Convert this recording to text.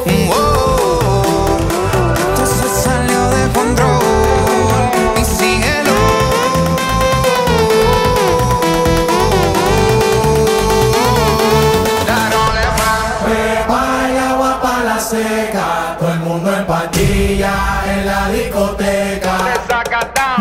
Esto se salió de control y síguelo. Ya no le va. Pepa y agua pa' la seca, todo el mundo en patilla en la discoteca. Desacatado.